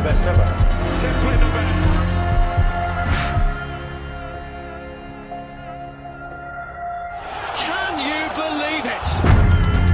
the best ever. Simply the best. Can you believe it?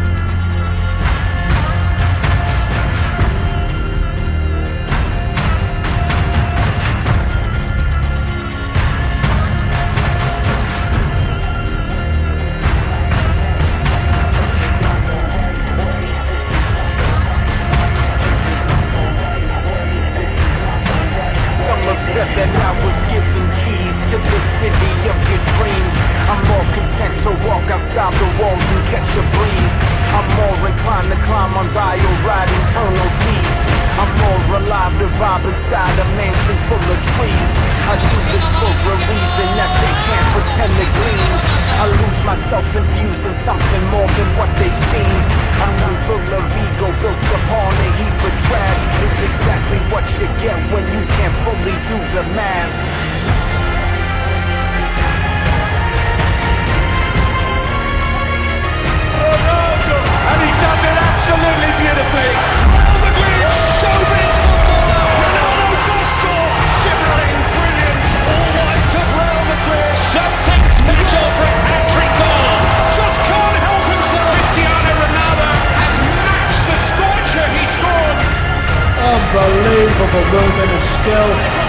That I was given keys to the city of your dreams. I'm more content to walk outside the walls and catch a breeze. I'm more inclined to climb on bio, ride internal seas. I'm more alive to vibe inside a mansion full of trees. I do this for a reason that they can't pretend to glean. I lose myself infused in something more than what they've seen. I'm full of ego built upon a heap of trash. It's exactly what you get when you can't fully do the math. Ronaldo! And he does it absolutely beautifully. Real Madrid showbiz footballer. Ronaldo does score. Shimmering brilliance. All white of Real Madrid. Something special for his hat-trick goal. Just can't help himself. Cristiano Ronaldo has matched the scorcher he scored. Unbelievable movement of skill.